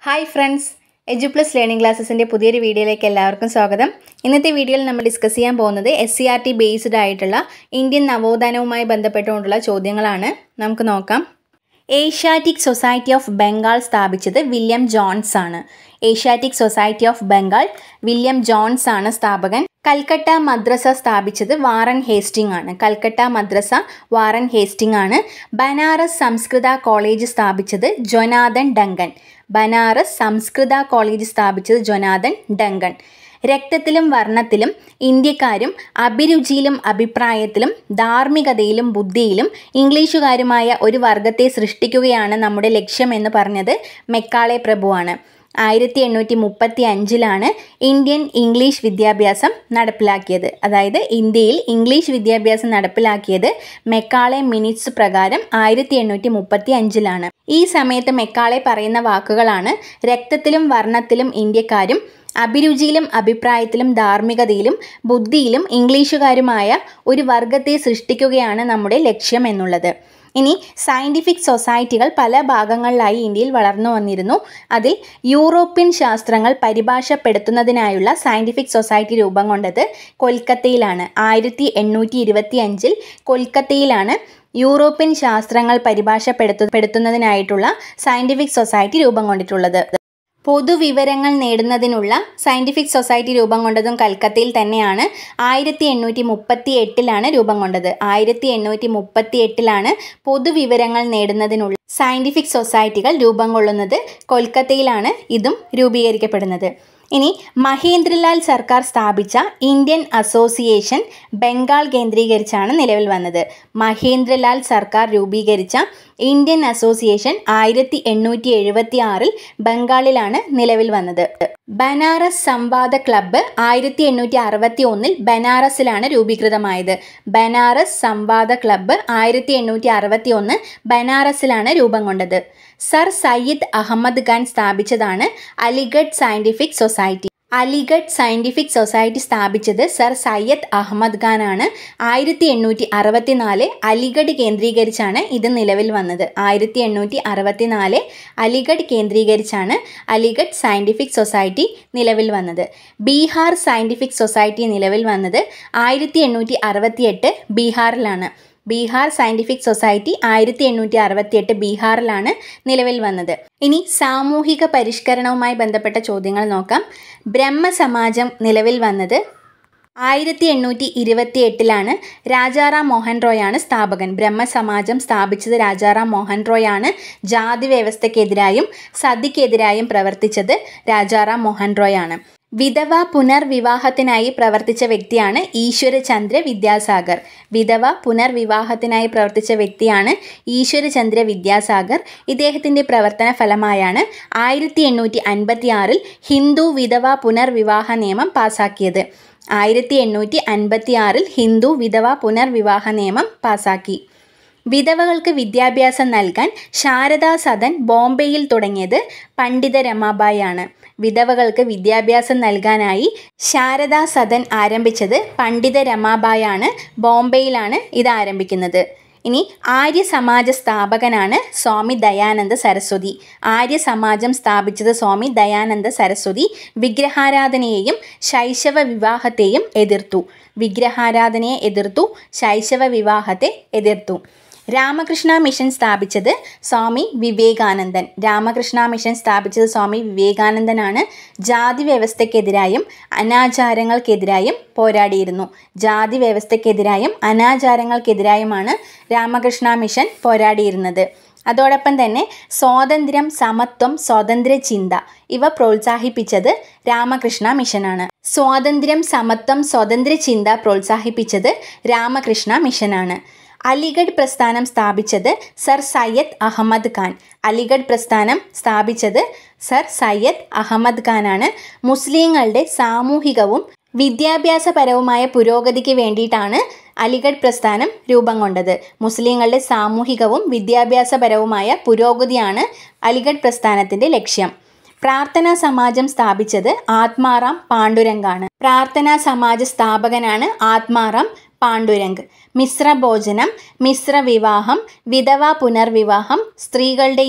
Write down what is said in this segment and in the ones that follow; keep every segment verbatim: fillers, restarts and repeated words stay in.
Hi friends, Eduplus learning ക്ലാസ്സസിൻ്റെ പുതിയൊരു വീഡിയോയിലേക്ക് എല്ലാവർക്കും സ്വാഗതം. ഇന്നത്തെ വീഡിയോയിൽ നമ്മൾ ഡിസ്കസ് ചെയ്യാൻ പോകുന്നത് S C R T based ആയിട്ടുള്ള ഇന്ത്യൻ നവോത്ഥാനവുമായി ബന്ധപ്പെട്ടുകൊണ്ടുള്ള ചോദ്യങ്ങളാണ്. നമുക്ക് നോക്കാം. ഏഷ്യാറ്റിക് സൊസൈറ്റി ഓഫ് ബംഗാൾ സ്ഥാപിച്ചത് വില്യം ജോൺസ് ആണ്. Asiatic Society of Bengal William Jones ആണ് സ്ഥാപകൻ. കൽക്കട്ട മദ്രസ സ്ഥാപിച്ചത് വാറൻ ഹേസ്റ്റിംഗ് ആണ്. കൽക്കട്ട മദ്രസ വാറൻ ഹേസ്റ്റിംഗ് ആണ്. ബനാറസ് സംസ്കൃത കോളേജ് സ്ഥാപിച്ചത് ജൊനാഥൻ ഡങ്കൻ. ബനാറസ് സംസ്കൃത കോളേജ് സ്ഥാപിച്ചത് ജൊനാഥൻ ഡങ്കൻ. രക്തത്തിലും വർണ്ണത്തിലും ഇന്ത്യക്കാരും അഭിരുചിയിലും അഭിപ്രായത്തിലും ധാർമ്മികതയിലും ബുദ്ധിയിലും ഇംഗ്ലീഷുകാരുമായ ഒരു വർഗത്തെ സൃഷ്ടിക്കുകയാണ് നമ്മുടെ ലക്ഷ്യമെന്ന് പറഞ്ഞത് മെക്കാളെ പ്രഭുവാണ്. ആയിരത്തി എണ്ണൂറ്റി മുപ്പത്തി അഞ്ചിലാണ് ഇന്ത്യൻ ഇംഗ്ലീഷ് വിദ്യാഭ്യാസം നടപ്പിലാക്കിയത്. അതായത് ഇന്ത്യയിൽ ഇംഗ്ലീഷ് വിദ്യാഭ്യാസം നടപ്പിലാക്കിയത് മെക്കാളെ മിനിറ്റ്സ് പ്രകാരം ആയിരത്തി എണ്ണൂറ്റി മുപ്പത്തി അഞ്ചിലാണ്. ഈ സമയത്ത് മെക്കാളെ പറയുന്ന വാക്കുകളാണ്: രക്തത്തിലും വർണ്ണത്തിലും ഇന്ത്യക്കാരും അഭിരുചിയിലും അഭിപ്രായത്തിലും ധാർമ്മികതയിലും ബുദ്ധിയിലും ഇംഗ്ലീഷുകാരുമായ ഒരു വർഗത്തെ സൃഷ്ടിക്കുകയാണ് നമ്മുടെ ലക്ഷ്യം എന്നുള്ളത്. ഇനി സയൻറ്റിഫിക് സൊസൈറ്റികൾ പല ഭാഗങ്ങളിലായി ഇന്ത്യയിൽ വളർന്നു വന്നിരുന്നു. അതിൽ യൂറോപ്യൻ ശാസ്ത്രങ്ങൾ പരിഭാഷപ്പെടുത്തുന്നതിനായുള്ള സയൻറ്റിഫിക് സൊസൈറ്റി രൂപം കൊണ്ടത് കൊൽക്കത്തയിലാണ്. ആയിരത്തി എണ്ണൂറ്റി ഇരുപത്തി അഞ്ചിൽ കൊൽക്കത്തയിലാണ് യൂറോപ്യൻ ശാസ്ത്രങ്ങൾ പരിഭാഷപ്പെടുത്തുന്നതിനായിട്ടുള്ള സയൻറ്റിഫിക് സൊസൈറ്റി രൂപം കൊണ്ടിട്ടുള്ളത്. പൊതുവിവരങ്ങൾ നേടുന്നതിനുള്ള സയൻറ്റിഫിക് സൊസൈറ്റി രൂപം കൊണ്ടതും കൽക്കത്തയിൽ തന്നെയാണ്. ആയിരത്തി എണ്ണൂറ്റി മുപ്പത്തി എട്ടിലാണ് രൂപം കൊണ്ടത്. ആയിരത്തി എണ്ണൂറ്റി മുപ്പത്തി എട്ടിലാണ് പൊതുവിവരങ്ങൾ നേടുന്നതിനുള്ള സയൻറ്റിഫിക് സൊസൈറ്റികൾ രൂപം കൊള്ളുന്നത്. കൊൽക്കത്തയിലാണ് ഇതും രൂപീകരിക്കപ്പെടുന്നത്. ഇനി മഹേന്ദ്രലാൽ സർക്കാർ സ്ഥാപിച്ച ഇന്ത്യൻ അസോസിയേഷൻ ബംഗാൾ കേന്ദ്രീകരിച്ചാണ് നിലവിൽ വന്നത്. മഹേന്ദ്രലാൽ സർക്കാർ രൂപീകരിച്ച ഇന്ത്യൻ അസോസിയേഷൻ ആയിരത്തി എണ്ണൂറ്റി എഴുപത്തി ആറിൽ ബംഗാളിലാണ് നിലവിൽ വന്നത്. ബനാറസ് സംവാദ ക്ലബ്ബ് ആയിരത്തി എണ്ണൂറ്റി അറുപത്തി ഒന്നിൽ ബനാറസിലാണ് രൂപീകൃതമായത്. ബനാറസ് സംവാദ ക്ലബ്ബ് ആയിരത്തി എണ്ണൂറ്റി അറുപത്തി ഒന്ന് ബനാറസിലാണ് രൂപം കൊണ്ടത്. സർ സയ്യിദ് അഹമ്മദ് ഖാൻ സ്ഥാപിച്ചതാണ് Aligarh Scientific Society. Aligarh Scientific Society സ്ഥാപിച്ചത് സർ സയ്യദ് അഹമ്മദ് ഖാൻ ആണ്. ആയിരത്തി എണ്ണൂറ്റി അറുപത്തി നാല് അലിഗഡ് കേന്ദ്രീകരിച്ചാണ് ഇത് നിലവിൽ വന്നത്. ആയിരത്തി എണ്ണൂറ്റി അറുപത്തി നാല് അലിഗഡ് കേന്ദ്രീകരിച്ചാണ് അലിഗഡ് സയൻറ്റിഫിക് സൊസൈറ്റി നിലവിൽ വന്നത്. ബീഹാർ സയൻറ്റിഫിക് സൊസൈറ്റി നിലവിൽ വന്നത് ആയിരത്തി എണ്ണൂറ്റി അറുപത്തി എട്ട് ബീഹാറിലാണ്. ബീഹാർ സയൻറ്റിഫിക് സൊസൈറ്റി ആയിരത്തി എണ്ണൂറ്റി അറുപത്തി എട്ട് ബീഹാറിലാണ് നിലവിൽ വന്നത്. ഇനി സാമൂഹിക പരിഷ്കരണവുമായി ബന്ധപ്പെട്ട ചോദ്യങ്ങൾ നോക്കാം. ബ്രഹ്മസമാജം നിലവിൽ വന്നത് ആയിരത്തി എണ്ണൂറ്റി ഇരുപത്തി എട്ടിലാണ്. രാജാറാം മോഹൻ റോയാണ് സ്ഥാപകൻ. ബ്രഹ്മസമാജം സ്ഥാപിച്ചത് രാജാറാം മോഹൻ റോയാണ്. ജാതി വ്യവസ്ഥക്കെതിരായും സതിക്കെതിരായും പ്രവർത്തിച്ചത് രാജാറാം മോഹൻ റോയാണ്. വിധവ പുനർവിവാഹത്തിനായി പ്രവർത്തിച്ച വ്യക്തിയാണ് ഈശ്വരചന്ദ്ര വിദ്യാസാഗർ. വിധവ പുനർവിവാഹത്തിനായി പ്രവർത്തിച്ച വ്യക്തിയാണ് ഈശ്വരചന്ദ്ര വിദ്യാസാഗർ. ഇദ്ദേഹത്തിൻ്റെ പ്രവർത്തന ഫലമായാണ് ആയിരത്തി എണ്ണൂറ്റി അൻപത്തി ആറിൽ ഹിന്ദു വിധവ പുനർവിവാഹ നിയമം പാസാക്കിയത്. ആയിരത്തി എണ്ണൂറ്റി അൻപത്തി ആറിൽ ഹിന്ദു വിധവ പുനർവിവാഹ നിയമം പാസാക്കി. വിധവകൾക്ക് വിദ്യാഭ്യാസം നൽകാൻ ശാരദാ സദൻ ബോംബെയിൽ തുടങ്ങിയത് പണ്ഡിത രമാബായി ആണ്. വിധവകൾക്ക് വിദ്യാഭ്യാസം നൽകാനായി ശാരദാ സദൻ ആരംഭിച്ചത് പണ്ഡിത രമാബായി ആണ്. ബോംബെയിലാണ് ഇത് ആരംഭിക്കുന്നത്. ഇനി ആര്യ സമാജ സ്ഥാപകനാണ് സ്വാമി ദയാനന്ദ സരസ്വതി. ആര്യ സമാജം സ്ഥാപിച്ചത് സ്വാമി ദയാനന്ദ സരസ്വതി. വിഗ്രഹാരാധനയെയും ശൈശവ വിവാഹത്തെയും എതിർത്തു. വിഗ്രഹാരാധനയെ എതിർത്തു, ശൈശവ വിവാഹത്തെ എതിർത്തു. രാമകൃഷ്ണ മിഷൻ സ്ഥാപിച്ചത് സ്വാമി വിവേകാനന്ദൻ. രാമകൃഷ്ണ മിഷൻ സ്ഥാപിച്ചത് സ്വാമി വിവേകാനന്ദനാണ്. ജാതി വ്യവസ്ഥക്കെതിരായും അനാചാരങ്ങൾക്കെതിരായും പോരാടിയിരുന്നു. ജാതി വ്യവസ്ഥക്കെതിരായും അനാചാരങ്ങൾക്കെതിരായുമാണ് രാമകൃഷ്ണ മിഷൻ പോരാടിയിരുന്നത്. അതോടൊപ്പം തന്നെ സ്വാതന്ത്ര്യം, സമത്വം, സ്വതന്ത്ര ചിന്ത ഇവ പ്രോത്സാഹിപ്പിച്ചത് രാമകൃഷ്ണ മിഷനാണ്. സ്വാതന്ത്ര്യം, സമത്വം, സ്വതന്ത്ര ചിന്ത പ്രോത്സാഹിപ്പിച്ചത് രാമകൃഷ്ണ മിഷനാണ്. അലിഗഡ് പ്രസ്ഥാനം സ്ഥാപിച്ചത് സർ സയ്യദ് അഹമ്മദ് ഖാൻ. അലിഗഡ് പ്രസ്ഥാനം സ്ഥാപിച്ചത് സർ സയ്യദ് അഹമ്മദ് ഖാനാണ്. മുസ്ലിങ്ങളുടെ സാമൂഹികവും വിദ്യാഭ്യാസപരവുമായ പുരോഗതിക്ക് വേണ്ടിയിട്ടാണ് അലിഗഡ് പ്രസ്ഥാനം രൂപം കൊണ്ടത്. മുസ്ലിങ്ങളുടെ സാമൂഹികവും വിദ്യാഭ്യാസപരവുമായ പുരോഗതിയാണ് അലിഗഡ് പ്രസ്ഥാനത്തിൻ്റെ ലക്ഷ്യം. പ്രാർത്ഥനാ സമാജം സ്ഥാപിച്ചത് ആത്മാറാം പാണ്ഡുരംഗാണ്. പ്രാർത്ഥനാ സമാജ സ്ഥാപകനാണ് ആത്മാറാം പാണ്ഡുരംഗ്. മിശ്ര ഭോജനം, മിശ്ര വിവാഹം, വിധവ പുനർവിവാഹം, സ്ത്രീകളുടെയും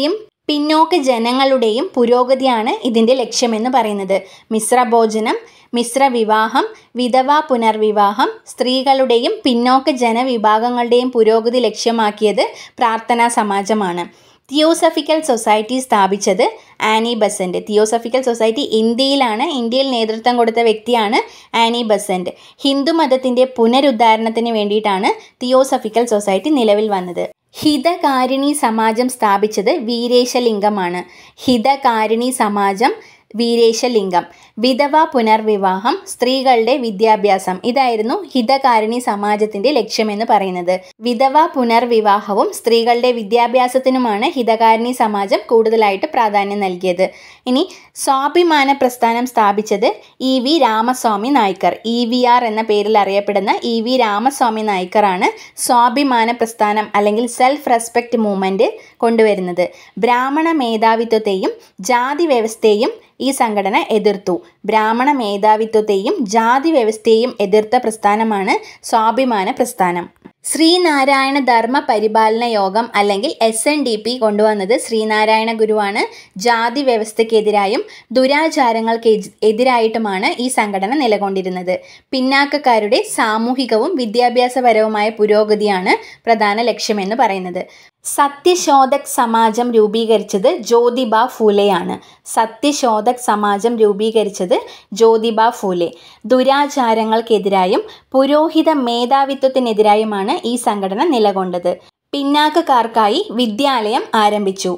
പിന്നോക്ക ജനങ്ങളുടെയും പുരോഗതിയാണ് ഇതിൻ്റെ ലക്ഷ്യമെന്ന് പറയുന്നത്. മിശ്രഭോജനം, മിശ്രവിവാഹം, വിധവാ പുനർവിവാഹം, സ്ത്രീകളുടെയും പിന്നോക്ക ജനവിഭാഗങ്ങളുടെയും പുരോഗതി ലക്ഷ്യമാക്കിയത് പ്രാർത്ഥനാ സമാജമാണ്. തിയോസഫിക്കൽ സൊസൈറ്റി സ്ഥാപിച്ചത് ആനി ബസന്റ്. തിയോസഫിക്കൽ സൊസൈറ്റി ഇന്ത്യയിലാണ്. ഇന്ത്യയിൽ നേതൃത്വം കൊടുത്ത വ്യക്തിയാണ് ആനി ബസന്റ്. ഹിന്ദു മതത്തിൻ്റെ പുനരുദ്ധാരണത്തിന് വേണ്ടിയിട്ടാണ് തിയോസഫിക്കൽ സൊസൈറ്റി നിലവിൽ വന്നത്. ഹിതകാരിണി സമാജം സ്ഥാപിച്ചത് വീരേശലിംഗമാണ്. ഹിതകാരിണി സമാജം വീരേശലിംഗം. വിധവാ പുനർവിവാഹം, സ്ത്രീകളുടെ വിദ്യാഭ്യാസം, ഇതായിരുന്നു ഹിതകാരിണി സമാജത്തിൻ്റെ ലക്ഷ്യമെന്ന് പറയുന്നത്. വിധവാ പുനർവിവാഹവും സ്ത്രീകളുടെ വിദ്യാഭ്യാസത്തിനുമാണ് ഹിതകാരിണി സമാജം കൂടുതലായിട്ട് പ്രാധാന്യം നൽകിയത്. ഇനി സ്വാഭിമാന പ്രസ്ഥാനം സ്ഥാപിച്ചത് E V Ramaswamy Naicker. E V R എന്ന പേരിൽ അറിയപ്പെടുന്ന ഇ വി രാമസ്വാമി നായ്ക്കറാണ് സ്വാഭിമാന പ്രസ്ഥാനം അല്ലെങ്കിൽ സെൽഫ് റെസ്പെക്റ്റ് മൂവ്മെൻറ്റ് കൊണ്ടുവരുന്നത്. ബ്രാഹ്മണ മേധാവിത്വത്തെയും ജാതി വ്യവസ്ഥയെയും ഈ സംഘടന എതിർത്തു. ബ്രാഹ്മണ മേധാവിത്വത്തെയും ജാതി വ്യവസ്ഥയെയും എതിർത്ത പ്രസ്ഥാനമാണ് സ്വാഭിമാന പ്രസ്ഥാനം. ശ്രീനാരായണ ധർമ്മ പരിപാലന യോഗം അല്ലെങ്കിൽ എസ് എൻ ഡി പി കൊണ്ടുവന്നത് ശ്രീനാരായണ ഗുരുവാണ്. ജാതി വ്യവസ്ഥയ്ക്കെതിരായും ദുരാചാരങ്ങൾക്ക് എതിരായിട്ടുമാണ് ഈ സംഘടന നിലകൊണ്ടിരുന്നത്. പിന്നാക്കക്കാരുടെ സാമൂഹികവും വിദ്യാഭ്യാസപരവുമായ പുരോഗതിയാണ് പ്രധാന ലക്ഷ്യമെന്ന് പറയുന്നത്. സത്യശോധക് സമാജം രൂപീകരിച്ചത് ജ്യോതിബ ഫൂലെയാണ്. സത്യശോധക് സമാജം രൂപീകരിച്ചത് ജ്യോതിബ ഫൂലെ. ദുരാചാരങ്ങൾക്കെതിരായും പുരോഹിത മേധാവിത്വത്തിനെതിരായുമാണ് ഈ സംഘടന നിലകൊണ്ടത്. പിന്നാക്കക്കാർക്കായി വിദ്യാലയം ആരംഭിച്ചു.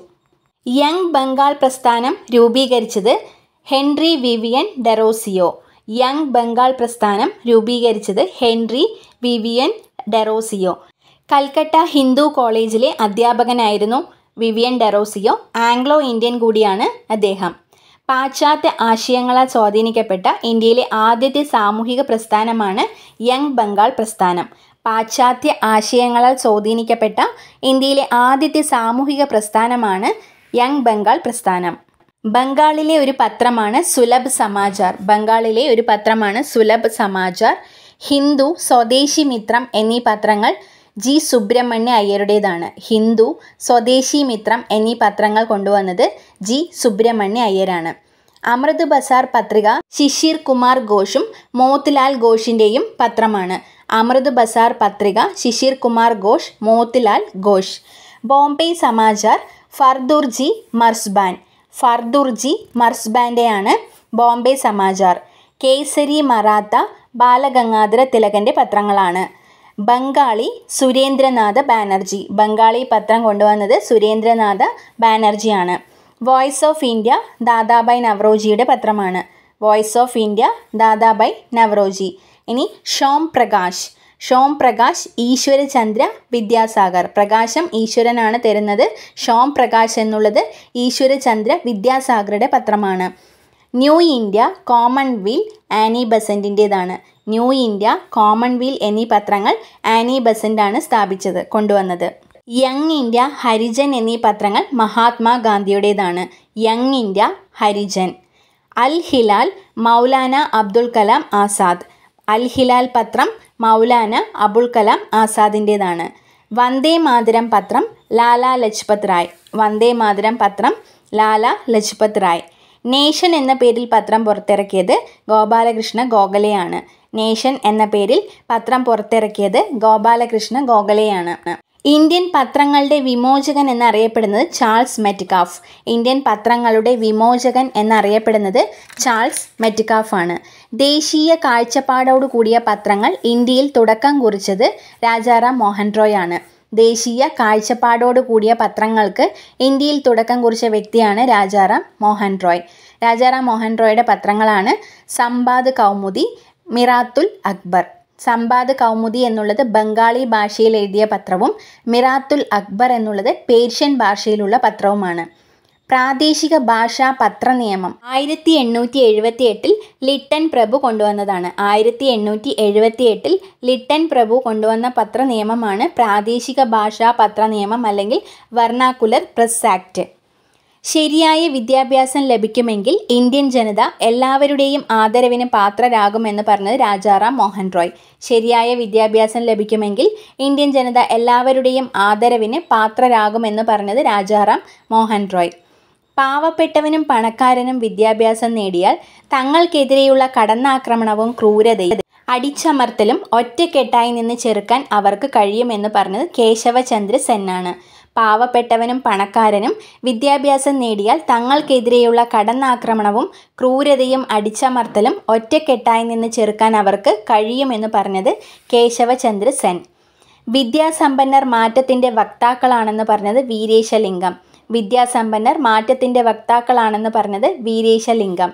യങ് ബംഗാൾ പ്രസ്ഥാനം രൂപീകരിച്ചത് Henry Vivian Derozio. Young Bengal പ്രസ്ഥാനം രൂപീകരിച്ചത് Henry Vivian Derozio. Calcutta Hindu കോളേജിലെ അധ്യാപകനായിരുന്നു വിവിയൻ ഡെറോസിയോ. ആംഗ്ലോ ഇന്ത്യൻ കൂടിയാണ് അദ്ദേഹം. പാശ്ചാത്യ ആശയങ്ങളാൽ സ്വാധീനിക്കപ്പെട്ട ഇന്ത്യയിലെ ആദ്യത്തെ സാമൂഹിക പ്രസ്ഥാനമാണ് യങ് ബംഗാൾ പ്രസ്ഥാനം. പാശ്ചാത്യ ആശയങ്ങളാൽ സ്വാധീനിക്കപ്പെട്ട ഇന്ത്യയിലെ ആദ്യത്തെ സാമൂഹിക പ്രസ്ഥാനമാണ് യങ് ബംഗാൾ പ്രസ്ഥാനം. ബംഗാളിലെ ഒരു പത്രമാണ് സുലഭ് സമാചാർ. ബംഗാളിലെ ഒരു പത്രമാണ് സുലഭ് സമാചാർ. ഹിന്ദു, സ്വദേശി മിത്രം എന്നീ പത്രങ്ങൾ ജി സുബ്രഹ്മണ്യ അയ്യരുടേതാണ്. ഹിന്ദു, സ്വദേശി മിത്രം എന്നീ പത്രങ്ങൾ കൊണ്ടുവന്നത് ജി സുബ്രഹ്മണ്യ അയ്യരാണ്. അമൃത് ബസാർ പത്രിക ശിശിർ കുമാർ ഘോഷും മോത്തിലാൽ ഘോഷിൻ്റെയും പത്രമാണ്. അമൃത് ബസാർ പത്രിക ശിശിർ കുമാർ ഘോഷ്, മോത്തിലാൽ ഘോഷ്. ബോംബെ സമാചാർ ഫർദുർജി മർസ്ബാൻ. ഫർദുർജി മർസ്ബാൻ്റെയാണ് ബോംബെ സമാചാർ. കേസരി മറാത്ത ബാലഗംഗാധര തിലകൻ്റെ പത്രങ്ങളാണ്. ബംഗാളി സുരേന്ദ്രനാഥ ബാനർജി. ബംഗാളി പത്രം കൊണ്ടുവന്നത് സുരേന്ദ്രനാഥ ബാനർജിയാണ്. വോയിസ് ഓഫ് ഇന്ത്യ ദാദാബായ് നവറോജിയുടെ പത്രമാണ്. Voice of India Dadabhai Naoroji. ഇനി ഷോം പ്രകാശ്. ഷോം പ്രകാശ് ഈശ്വരചന്ദ്ര വിദ്യാസാഗർ. പ്രകാശം ഈശ്വരനാണ് തരുന്നത്. ഷോം പ്രകാശ് എന്നുള്ളത് ഈശ്വരചന്ദ്ര വിദ്യാസാഗറുടെ പത്രമാണ്. ന്യൂ ഇന്ത്യ, കോമൺവെൽത്ത് ആനി ബസന്റിൻ്റേതാണ്. ന്യൂ ഇന്ത്യ, കോമൺവെൽത്ത് എന്നീ പത്രങ്ങൾ ആനി ബസന്റാണ് സ്ഥാപിച്ചത് കൊണ്ടുവന്നത്. യങ് ഇന്ത്യ, ഹരിജൻ എന്നീ പത്രങ്ങൾ മഹാത്മാഗാന്ധിയുടേതാണ്. Young India, Harijan. അൽ ഹിലാൽ മൗലാന അബ്ദുൽ കലാം ആസാദ്. അൽ ഹിലാൽ പത്രം മൗലാന അബുൽ കലാം ആസാദിൻ്റേതാണ്. വന്ദേ മാതരം പത്രം ലാലാ ലജ്പത് റായ്. വന്ദേ മാതരം പത്രം ലാലാ ലജ്പത് റായ്. നേഷൻ എന്ന പേരിൽ പത്രം പുറത്തിറക്കിയത് ഗോപാലകൃഷ്ണ ഗോഖലെയാണ്. നേഷൻ എന്ന പേരിൽ പത്രം പുറത്തിറക്കിയത് ഗോപാലകൃഷ്ണ ഗോഖലെയാണ്. ഇന്ത്യൻ പത്രങ്ങളുടെ വിമോചകൻ എന്നറിയപ്പെടുന്നത് ചാൾസ് മെറ്റ്കാഫ്. ഇന്ത്യൻ പത്രങ്ങളുടെ വിമോചകൻ എന്നറിയപ്പെടുന്നത് ചാൾസ് മെറ്റ്കാഫ് ആണ്. ദേശീയ കാഴ്ചപ്പാടോടു കൂടിയ പത്രങ്ങൾ ഇന്ത്യയിൽ തുടക്കം കുറിച്ചത് രാജാറാം മോഹൻ റോയ് ആണ്. ദേശീയ കാഴ്ചപ്പാടോടു കൂടിയ പത്രങ്ങൾക്ക് ഇന്ത്യയിൽ തുടക്കം കുറിച്ച വ്യക്തിയാണ് രാജാറാം മോഹൻ റോയ്. രാജാറാം മോഹൻ റോയുടെ പത്രങ്ങളാണ് സംബാദ് കൗമുദി, മിറാത്തുൽ അക്ബർ. സംബാദ് കൗമുദി എന്നുള്ളത് ബംഗാളി ഭാഷയിൽ എഴുതിയ പത്രവും മിറാത്തുൽ അക്ബർ എന്നുള്ളത് പേർഷ്യൻ ഭാഷയിലുള്ള പത്രവുമാണ്. പ്രാദേശിക ഭാഷാ പത്ര നിയമം ആയിരത്തി എണ്ണൂറ്റി എഴുപത്തി എട്ടിൽ ലിട്ടൻ പ്രഭു കൊണ്ടുവന്നതാണ്. ആയിരത്തി എണ്ണൂറ്റി എഴുപത്തി എട്ടിൽ ലിട്ടൻ പ്രഭു കൊണ്ടുവന്ന പത്ര നിയമമാണ് പ്രാദേശിക ഭാഷാ പത്ര നിയമം അല്ലെങ്കിൽ വെർണാക്കുലർ പ്രസ് ആക്ട്. ശരിയായ വിദ്യാഭ്യാസം ലഭിക്കുമെങ്കിൽ ഇന്ത്യൻ ജനത എല്ലാവരുടെയും ആദരവിന് പാത്രരാകുമെന്ന് പറഞ്ഞത് രാജാറാം മോഹൻ റോയ്. ശരിയായ വിദ്യാഭ്യാസം ലഭിക്കുമെങ്കിൽ ഇന്ത്യൻ ജനത എല്ലാവരുടെയും ആദരവിന് പാത്രരാകുമെന്ന് പറഞ്ഞത് രാജാറാം മോഹൻ റോയ്. പാവപ്പെട്ടവനും പണക്കാരനും വിദ്യാഭ്യാസം നേടിയാൽ തങ്ങൾക്കെതിരെയുള്ള കടന്നാക്രമണവും ക്രൂരതയും അടിച്ചമർത്തലും ഒറ്റക്കെട്ടായി നിന്ന് ചെറുക്കാൻ അവർക്ക് കഴിയുമെന്ന് പറഞ്ഞത് കേശവചന്ദ്ര സെന്നാണ്. പാവപ്പെട്ടവനും പണക്കാരനും വിദ്യാഭ്യാസം നേടിയാൽ തങ്ങൾക്കെതിരെയുള്ള കടന്നാക്രമണവും ക്രൂരതയും അടിച്ചമർത്തലും ഒറ്റക്കെട്ടായി നിന്ന് ചെറുക്കാൻ അവർക്ക് കഴിയുമെന്ന് പറഞ്ഞത് കേശവചന്ദ്ര സെൻ. വിദ്യാസമ്പന്നർ മാറ്റത്തിൻ്റെ വക്താക്കളാണെന്ന് പറഞ്ഞത് വീരേശലിംഗം. വിദ്യാസമ്പന്നർ മാറ്റത്തിൻ്റെ വക്താക്കളാണെന്ന് പറഞ്ഞത് വീരേശലിംഗം.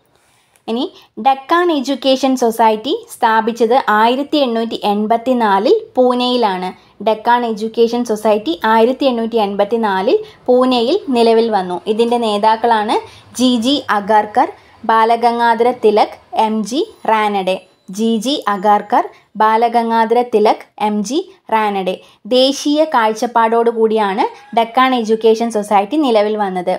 ഇനി ഡക്കാൻ എഡ്യൂക്കേഷൻ സൊസൈറ്റി സ്ഥാപിച്ചത് ആയിരത്തി എണ്ണൂറ്റി എൺപത്തി നാലിൽ പൂനെയിലാണ്. ഡക്കാൻ എഡ്യൂക്കേഷൻ സൊസൈറ്റി ആയിരത്തി എണ്ണൂറ്റി എൺപത്തി നാലിൽ പൂനെയിൽ നിലവിൽ വന്നു. ഇതിൻ്റെ നേതാക്കളാണ് G G Agarkar, Balagangadhara Tilak, M G Ranade. G G Agarkar, Balagangadhara Tilak, M G Ranade. ദേശീയ കാഴ്ചപ്പാടോടുകൂടിയാണ് ഡക്കാൻ എഡ്യൂക്കേഷൻ സൊസൈറ്റി നിലവിൽ വന്നത്.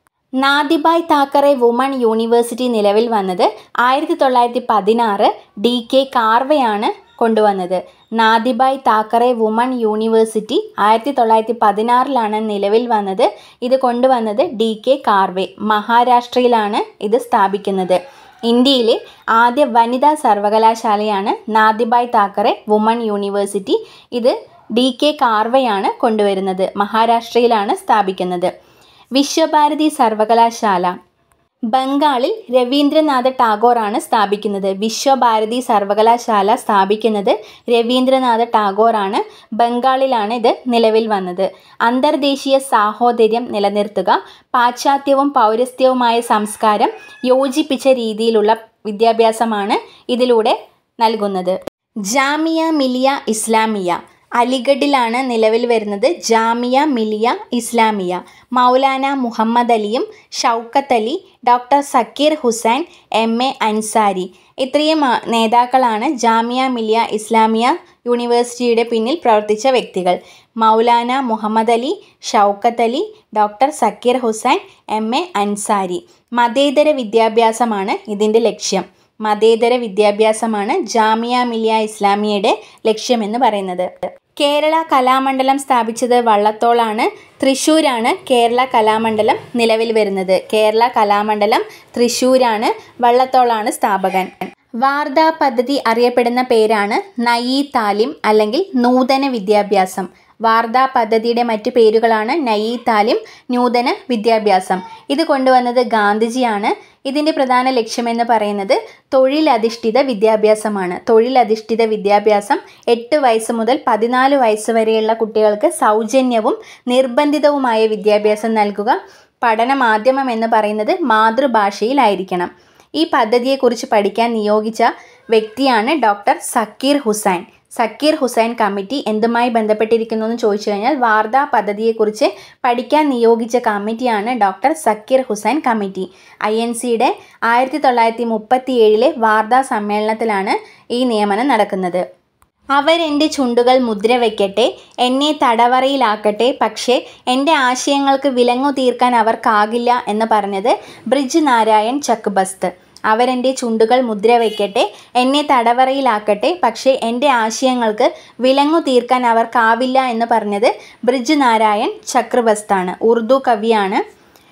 നാദിബായ് താക്കറെ വുമൺ യൂണിവേഴ്സിറ്റി നിലവിൽ വന്നത് ആയിരത്തി തൊള്ളായിരത്തി പതിനാറ് ഡി കെ കാർവെയാണ് കൊണ്ടുവന്നത്. നാദിബായ് താക്കറെ വുമൺ യൂണിവേഴ്സിറ്റി ആയിരത്തി തൊള്ളായിരത്തി പതിനാറിലാണ് നിലവിൽ വന്നത്. ഇത് കൊണ്ടുവന്നത് ഡി കെ കാർവെ. മഹാരാഷ്ട്രയിലാണ് ഇത് സ്ഥാപിക്കുന്നത്. ഇന്ത്യയിലെ ആദ്യ വനിതാ സർവകലാശാലയാണ് നാദിബായ് താക്കറെ വുമൺ യൂണിവേഴ്സിറ്റി. ഇത് ഡി കെ കാർവെയാണ് കൊണ്ടുവരുന്നത്. മഹാരാഷ്ട്രയിലാണ് സ്ഥാപിക്കുന്നത്. വിശ്വഭാരതി സർവകലാശാല ബംഗാളിൽ രവീന്ദ്രനാഥ ടാഗോറാണ് സ്ഥാപിക്കുന്നത്. വിശ്വഭാരതി സർവകലാശാല സ്ഥാപിക്കുന്നത് രവീന്ദ്രനാഥ ടാഗോറാണ്. ബംഗാളിലാണ് ഇത് നിലവിൽ വന്നത്. അന്തർദേശീയ സാഹോദര്യം നിലനിർത്തുക, പാശ്ചാത്യവും പൗരസ്ത്യവുമായ സംസ്കാരം യോജിപ്പിച്ച രീതിയിലുള്ള വിദ്യാഭ്യാസമാണ് ഇതിലൂടെ നൽകുന്നത്. ജാമിയ മിലിയ ഇസ്ലാമിയ അലിഗഡിലാണ് നിലവിൽ വരുന്നത്. ജാമിയ മിലിയ ഇസ്ലാമിയ. മൗലാന മുഹമ്മദ് അലിയും Shaukat Ali, doctor Zakir Hussain, M A Ansari ഇത്രയും നേതാക്കളാണ് ജാമിയ മിലിയ ഇസ്ലാമിയ യൂണിവേഴ്സിറ്റിയുടെ പിന്നിൽ പ്രവർത്തിച്ച വ്യക്തികൾ. Maulana Muhammad Ali, Shaukat Ali, doctor Zakir Hussain, M A Ansari. മതേതര വിദ്യാഭ്യാസമാണ് ഇതിൻ്റെ ലക്ഷ്യം. മതേതര വിദ്യാഭ്യാസമാണ് ജാമിയ മിലിയ ഇസ്ലാമിയയുടെ ലക്ഷ്യമെന്ന് പറയുന്നത്. കേരള കലാമണ്ഡലം സ്ഥാപിച്ചത് വള്ളത്തോളാണ്. തൃശ്ശൂരാണ് കേരള കലാമണ്ഡലം നിലവിൽ വരുന്നത്. കേരള കലാമണ്ഡലം തൃശ്ശൂരാണ്. വള്ളത്തോളാണ് സ്ഥാപകൻ. വാർധ പദ്ധതി അറിയപ്പെടുന്ന പേരാണ് നയീ താലിം അല്ലെങ്കിൽ നൂതന വിദ്യാഭ്യാസം. വാർധ പദ്ധതിയുടെ മറ്റു പേരുകളാണ് നയീ താലിം, നൂതന വിദ്യാഭ്യാസം. ഇത് കൊണ്ടുവന്നത് ഗാന്ധിജിയാണ്. ഇതിൻ്റെ പ്രധാന ലക്ഷ്യമെന്ന് പറയുന്നത് തൊഴിലധിഷ്ഠിത വിദ്യാഭ്യാസമാണ്. തൊഴിലധിഷ്ഠിത വിദ്യാഭ്യാസം എട്ട് വയസ്സ് മുതൽ പതിനാല് വയസ്സ് വരെയുള്ള കുട്ടികൾക്ക് സൗജന്യവും നിർബന്ധിതവുമായ വിദ്യാഭ്യാസം നൽകുക. പഠന മാധ്യമം എന്ന് പറയുന്നത് മാതൃഭാഷയിലായിരിക്കണം. ഈ പദ്ധതിയെക്കുറിച്ച് പഠിക്കാൻ നിയോഗിച്ച വ്യക്തിയാണ് ഡോക്ടർ സക്കീർ ഹുസൈൻ. സക്കീർ ഹുസൈൻ കമ്മിറ്റി എന്തുമായി ബന്ധപ്പെട്ടിരിക്കുന്നു എന്ന് ചോദിച്ചു കഴിഞ്ഞാൽ വാർധ പദ്ധതിയെക്കുറിച്ച് പഠിക്കാൻ നിയോഗിച്ച കമ്മിറ്റിയാണ് doctor Zakir Hussain committee. I N സിയുടെ ആയിരത്തി തൊള്ളായിരത്തി മുപ്പത്തി ഏഴിലെ വാർധ സമ്മേളനത്തിലാണ് ഈ നിയമനം നടക്കുന്നത്. അവരെൻ്റെ ചുണ്ടുകൾ മുദ്ര വയ്ക്കട്ടെ, എന്നെ തടവറയിലാക്കട്ടെ, പക്ഷേ എൻ്റെ ആശയങ്ങൾക്ക് വിലങ്ങു തീർക്കാൻ അവർക്കാകില്ല എന്ന് പറഞ്ഞത് ബ്രിജ് നാരായൺ ചക്ബസ്ത്. അവരെൻ്റെ ചുണ്ടുകൾ മുദ്ര വയ്ക്കട്ടെ, എന്നെ തടവറയിലാക്കട്ടെ, പക്ഷേ എൻ്റെ ആശയങ്ങൾക്ക് വിലങ്ങു തീർക്കാൻ അവർക്കാവില്ല എന്ന് പറഞ്ഞത് ബ്രിജ് നാരായൺ ചക്രബസ്താണ്. ഉറുദു കവിയാണ്.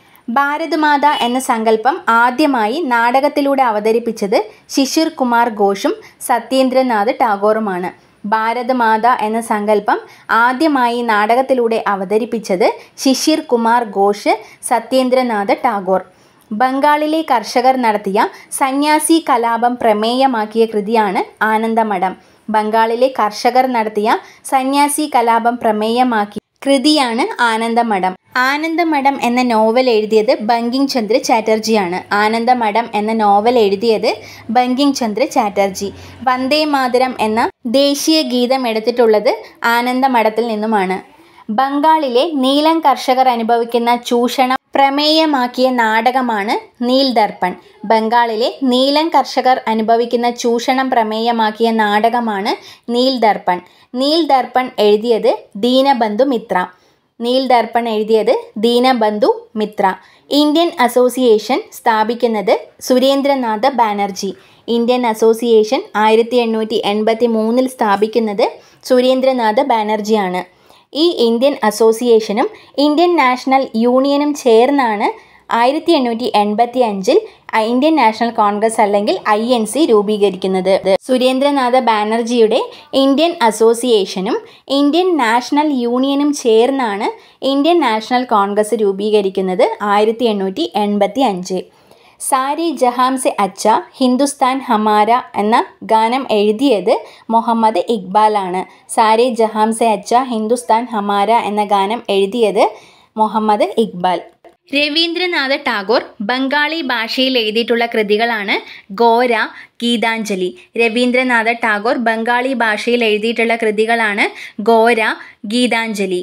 ഭാരത് മാത എന്ന സങ്കല്പം ആദ്യമായി നാടകത്തിലൂടെ അവതരിപ്പിച്ചത് ശിശിർ കുമാർ ഘോഷും സത്യേന്ദ്രനാഥ് ടാഗോറുമാണ്. ഭാരത് മാത എന്ന സങ്കല്പം ആദ്യമായി നാടകത്തിലൂടെ അവതരിപ്പിച്ചത് ശിശിർ കുമാർ ഘോഷ്, സത്യേന്ദ്രനാഥ് ടാഗോർ. ബംഗാളിലെ കർഷകർ നടത്തിയ സന്യാസി കലാപം പ്രമേയമാക്കിയ കൃതിയാണ് ആനന്ദമഠം. ബംഗാളിലെ കർഷകർ നടത്തിയ സന്യാസി കലാപം പ്രമേയമാക്കിയ കൃതിയാണ് ആനന്ദമഠം. ആനന്ദമഠം എന്ന നോവൽ എഴുതിയത് ബങ്കിങ് ചന്ദ്ര ചാറ്റർജിയാണ്. ആനന്ദമഠം എന്ന നോവൽ എഴുതിയത് ബങ്കിങ് ചന്ദ്ര ചാറ്റർജി. വന്ദേ മാതരം എന്ന ദേശീയ ഗീതം എടുത്തിട്ടുള്ളത് ആനന്ദമഠത്തിൽ നിന്നുമാണ്. ബംഗാളിലെ നീലം കർഷകർ അനുഭവിക്കുന്ന ചൂഷണം പ്രമേയമാക്കിയ നാടകമാണ് നീൽ ദർപ്പൺ. ബംഗാളിലെ നീലം കർഷകർ അനുഭവിക്കുന്ന ചൂഷണം പ്രമേയമാക്കിയ നാടകമാണ് നീൽ ദർപ്പൺ. നീൽ ദർപ്പൺ എഴുതിയത് ദീനബന്ധു മിത്ര. നീൽ ദർപ്പൺ എഴുതിയത് ദീനബന്ധു മിത്ര. ഇന്ത്യൻ അസോസിയേഷൻ സ്ഥാപിക്കുന്നത് സുരേന്ദ്രനാഥ ബാനർജി. ഇന്ത്യൻ അസോസിയേഷൻ ആയിരത്തി എണ്ണൂറ്റി എൺപത്തി മൂന്നിൽ സ്ഥാപിക്കുന്നത് സുരേന്ദ്രനാഥ ബാനർജിയാണ്. ഈ ഇന്ത്യൻ അസോസിയേഷനും ഇന്ത്യൻ നാഷണൽ യൂണിയനും ചേർന്നാണ് ആയിരത്തി എണ്ണൂറ്റി എൺപത്തി അഞ്ചിൽ ഇന്ത്യൻ നാഷണൽ കോൺഗ്രസ് അല്ലെങ്കിൽ ഐ എൻ സി രൂപീകരിക്കുന്നത്. സുരേന്ദ്രനാഥ ബാനർജിയുടെ ഇന്ത്യൻ അസോസിയേഷനും ഇന്ത്യൻ നാഷണൽ യൂണിയനും ചേർന്നാണ് ഇന്ത്യൻ നാഷണൽ കോൺഗ്രസ് രൂപീകരിക്കുന്നത് ആയിരത്തി എണ്ണൂറ്റി എൺപത്തി അഞ്ച്. സാരി ജഹാം സെ അച്ച ഹിന്ദുസ്ഥാൻ ഹമാര എന്ന ഗാനം എഴുതിയത് മുഹമ്മദ് ഇക്ബാലാണ്. സാരി ജഹാം സെ അച്ച ഹിന്ദുസ്ഥാൻ ഹമാര എന്ന ഗാനം എഴുതിയത് മുഹമ്മദ് ഇക്ബാൽ. രവീന്ദ്രനാഥ ടാഗോർ ബംഗാളി ഭാഷയിൽ എഴുതിയിട്ടുള്ള കൃതികളാണ് ഗോര, ഗീതാഞ്ജലി. രവീന്ദ്രനാഥ ടാഗോർ ബംഗാളി ഭാഷയിൽ എഴുതിയിട്ടുള്ള കൃതികളാണ് ഗോര, ഗീതാഞ്ജലി.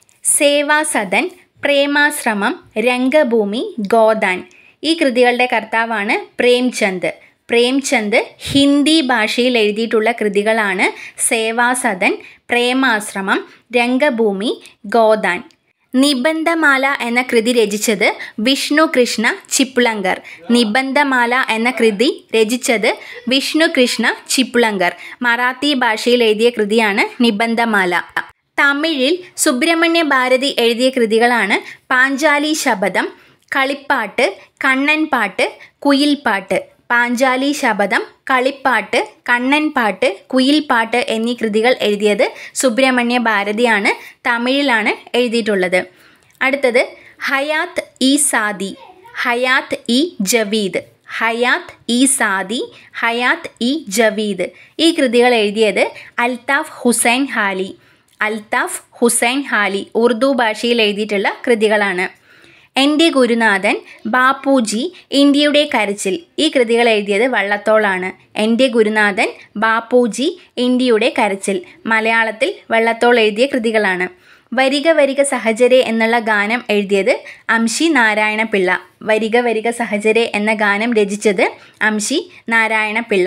സേവാസദൻ, പ്രേമാശ്രമം, രംഗഭൂമി, ഗോദാൻ ഈ കൃതികളുടെ കർത്താവാണ് പ്രേംചന്ദ്. പ്രേംചന്ദ് ഹിന്ദി ഭാഷയിൽ എഴുതിയിട്ടുള്ള കൃതികളാണ് സേവാസദൻ, പ്രേമാശ്രമം, രംഗഭൂമി, ഗോദാൻ. നിബന്ധമാല എന്ന കൃതി രചിച്ചത് വിഷ്ണു കൃഷ്ണ ചിപ്ലങ്കർ. നിബന്ധമാല എന്ന കൃതി രചിച്ചത് വിഷ്ണു കൃഷ്ണ ചിപ്ലങ്കർ. മറാത്തി ഭാഷയിൽ എഴുതിയ കൃതിയാണ് നിബന്ധമാല. തമിഴിൽ സുബ്രഹ്മണ്യ ഭാരതി എഴുതിയ കൃതികളാണ് പാഞ്ചാലി ശബദം, കളിപ്പാട്ട്, കണ്ണൻപാട്ട്, കുയിൽപ്പാട്ട്. പാഞ്ചാലി ശബദം, കളിപ്പാട്ട്, കണ്ണൻപാട്ട്, കുയിൽപ്പാട്ട് എന്നീ കൃതികൾ എഴുതിയത് സുബ്രഹ്മണ്യ ഭാരതിയാണ്. തമിഴിലാണ് എഴുതിയിട്ടുള്ളത്. അടുത്തത് ഹയാത്ത് ഇ സാദി, ഹയാത്ത് ഇ ജവീദ്. ഹയാത്ത് ഇ സാദി, ഹയാത്ത് ഇ ജവീദ് ഈ കൃതികൾ എഴുതിയത് അൽതാഫ് ഹുസൈൻ ഹാലി. അൽതാഫ് ഹുസൈൻ ഹാലി ഉറുദു ഭാഷയിൽ എഴുതിയിട്ടുള്ള കൃതികളാണ്. എൻ്റെ ഗുരുനാഥൻ, ബാപ്പുജി, ഇന്ത്യയുടെ കരച്ചിൽ ഈ കൃതികൾ എഴുതിയത് വള്ളത്തോളാണ്. എൻ്റെ ഗുരുനാഥൻ, ബാപ്പുജി, ഇന്ത്യയുടെ കരച്ചിൽ മലയാളത്തിൽ വള്ളത്തോൾ എഴുതിയ കൃതികളാണ്. വരിക വരിക സഹചരെ എന്നുള്ള ഗാനം എഴുതിയത് അംശി നാരായണ പിള്ള. വരിക വരിക സഹചരെ എന്ന ഗാനം രചിച്ചത് അംശി നാരായണ പിള്ള.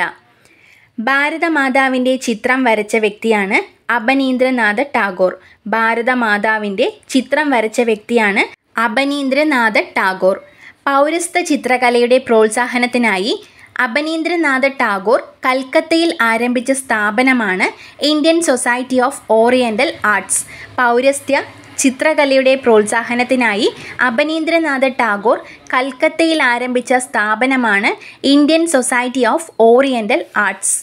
ഭാരതമാതാവിൻ്റെ ചിത്രം വരച്ച വ്യക്തിയാണ് അബനീന്ദ്രനാഥ ടാഗോർ. ഭാരതമാതാവിൻ്റെ ചിത്രം വരച്ച വ്യക്തിയാണ് അബനീന്ദ്രനാഥ ടാഗോർ. പൗരസ്ത്യ ചിത്രകലയുടെ പ്രോത്സാഹനത്തിനായി അബനീന്ദ്രനാഥ ടാഗോർ കൽക്കത്തയിൽ ആരംഭിച്ച സ്ഥാപനമാണ് Indian society of oriental arts. പൗരസ്ത്യ ചിത്രകലയുടെ പ്രോത്സാഹനത്തിനായി അബനീന്ദ്രനാഥ ടാഗോർ കൽക്കത്തയിൽ ആരംഭിച്ച സ്ഥാപനമാണ് Indian society of oriental arts.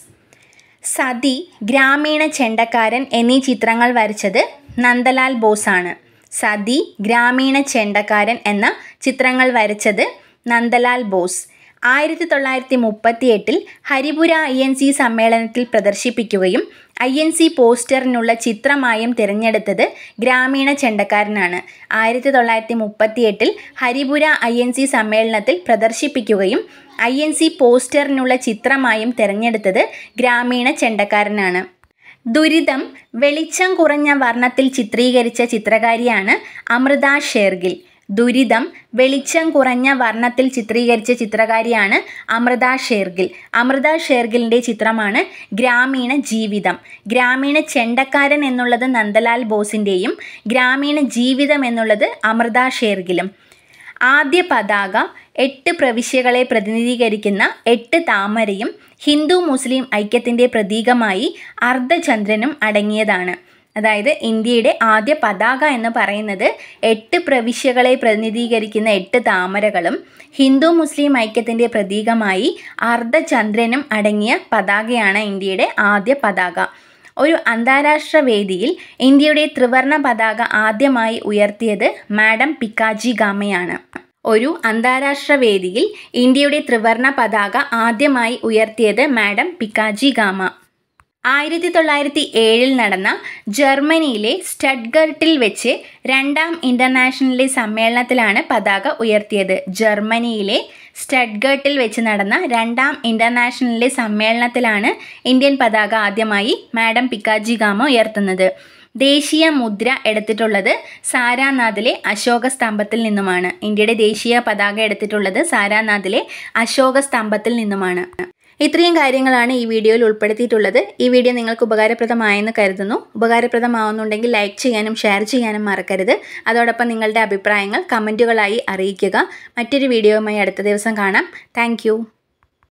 Sati, ഗ്രാമീണ ചെണ്ടക്കാരൻ എന്നീ ചിത്രങ്ങൾ വരച്ചത് നന്ദലാൽ ബോസാണ്. സതി, ഗ്രാമീണ ചെണ്ടക്കാരൻ എന്ന ചിത്രങ്ങൾ വരച്ചത് നന്ദലാൽ ബോസ്. ആയിരത്തി തൊള്ളായിരത്തി മുപ്പത്തി എട്ടിൽ ഹരിപുര ഐ എൻ സി സമ്മേളനത്തിൽ പ്രദർശിപ്പിക്കുകയും ഐ എൻ സി പോസ്റ്ററിനുള്ള ചിത്രമായും തിരഞ്ഞെടുത്തത് ഗ്രാമീണ ചെണ്ടക്കാരനാണ്. ആയിരത്തി തൊള്ളായിരത്തി മുപ്പത്തി എട്ടിൽ ഹരിപുര ഐ എൻ സി സമ്മേളനത്തിൽ പ്രദർശിപ്പിക്കുകയും ഐ എൻ സി പോസ്റ്ററിനുള്ള ചിത്രമായും തിരഞ്ഞെടുത്തത് ഗ്രാമീണ ചെണ്ടക്കാരനാണ്. ദുരിതം വെളിച്ചം കുറഞ്ഞ വർണ്ണത്തിൽ ചിത്രീകരിച്ച ചിത്രകാരിയാണ് അമൃത ഷേർഗിൽ. ദുരിതം വെളിച്ചം കുറഞ്ഞ വർണ്ണത്തിൽ ചിത്രീകരിച്ച ചിത്രകാരിയാണ് അമൃത ഷേർഗിൽ. അമൃത ഷേർഗിലിൻ്റെ ചിത്രമാണ് ഗ്രാമീണ ജീവിതം. ഗ്രാമീണ ചെണ്ടക്കാരൻ എന്നുള്ളത് നന്ദലാൽ ബോസിൻ്റെയും ഗ്രാമീണ ജീവിതം എന്നുള്ളത് അമൃത ഷേർഗിലും. ആദ്യ പതാക എട്ട് പ്രവിശ്യകളെ പ്രതിനിധീകരിക്കുന്ന എട്ട് താമരയും ഹിന്ദു മുസ്ലിം ഐക്യത്തിൻ്റെ പ്രതീകമായി അർദ്ധചന്ദ്രനും അടങ്ങിയതാണ്. അതായത് ഇന്ത്യയുടെ ആദ്യ പതാക എന്ന് പറയുന്നത് എട്ട് പ്രവിശ്യകളെ പ്രതിനിധീകരിക്കുന്ന എട്ട് താമരകളും ഹിന്ദു മുസ്ലിം ഐക്യത്തിൻ്റെ പ്രതീകമായി അർദ്ധചന്ദ്രനും അടങ്ങിയ പതാകയാണ് ഇന്ത്യയുടെ ആദ്യ പതാക. ഒരു അന്താരാഷ്ട്ര വേദിയിൽ ഇന്ത്യയുടെ ത്രിവർണ്ണ പതാക ആദ്യമായി ഉയർത്തിയത് മാഡം പിക്കാജി ഗാമയാണ്. ഒരു അന്താരാഷ്ട്ര വേദിയിൽ ഇന്ത്യയുടെ ത്രിവർണ്ണ പതാക ആദ്യമായി ഉയർത്തിയത് മാഡം പിക്കാജി ഗാമ. ആയിരത്തി തൊള്ളായിരത്തി ഏഴിൽ നടന്ന ജർമ്മനിയിലെ സ്റ്റഡ്ഗർട്ടിൽ വെച്ച് രണ്ടാം ഇൻ്റർനാഷണൽ സമ്മേളനത്തിലാണ് പതാക ഉയർത്തിയത്. ജർമ്മനിയിലെ സ്റ്റഡ്ഗർട്ടിൽ വെച്ച് നടന്ന രണ്ടാം ഇൻ്റർനാഷണൽ സമ്മേളനത്തിലാണ് ഇന്ത്യൻ പതാക ആദ്യമായി മാഡം പിക്കാജി ഗാമ ഉയർത്തുന്നത്. ദേശീയ മുദ്ര എടുത്തിട്ടുള്ളത് സാരാനാഥിലെ അശോക സ്തംഭത്തിൽ നിന്നുമാണ്. ഇന്ത്യയുടെ ദേശീയ പതാക എടുത്തിട്ടുള്ളത് സാരാനാഥിലെ അശോക സ്തംഭത്തിൽ നിന്നുമാണ്. ഇത്രയും കാര്യങ്ങളാണ് ഈ വീഡിയോയിൽ ഉൾപ്പെടുത്തിയിട്ടുള്ളത്. ഈ വീഡിയോ നിങ്ങൾക്ക് ഉപകാരപ്രദമായെന്ന് കരുതുന്നു. ഉപകാരപ്രദമാവുന്നുണ്ടെങ്കിൽ ലൈക്ക് ചെയ്യാനും ഷെയർ ചെയ്യാനും മറക്കരുത്. അതോടൊപ്പം നിങ്ങളുടെ അഭിപ്രായങ്ങൾ കമൻറ്റുകളായി അറിയിക്കുക. മറ്റൊരു വീഡിയോയുമായി അടുത്ത ദിവസം കാണാം. താങ്ക്